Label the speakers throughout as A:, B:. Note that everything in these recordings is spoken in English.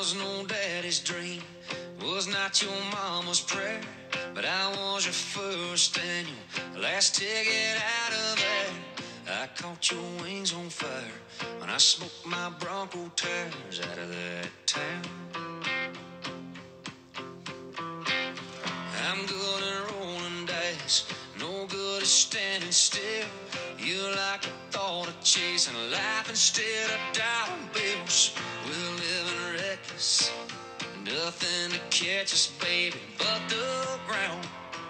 A: was no daddy's dream, was not your mama's prayer, but I was your first and your last ticket out of there. I caught your wings on fire when I smoked my Bronco tires out of that town. I'm good at rolling dice, no good at standing still. You like the thought of chasing life instead of dollar bills. We're living reckless, nothing to catch us, baby, but the ground.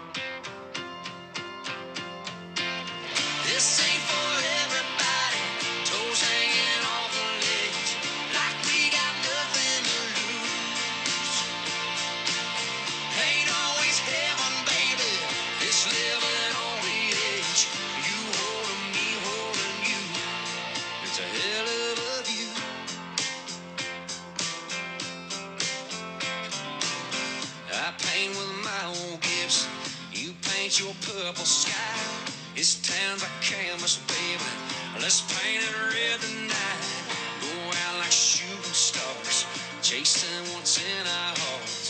A: This ain't for everybody, toes hanging off the ledge, like we got nothing to lose. Ain't always heaven, baby, it's living on the edge. You holding me, holding you, it's a hell of a view. I paint with my old gifts, you paint your purple sky. This town's a canvas, baby, let's paint it red tonight. Go out like shooting stars, chasing what's in our heart.